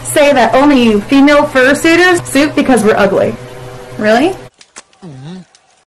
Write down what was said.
say that only female fursuiters suit because we're ugly. Really?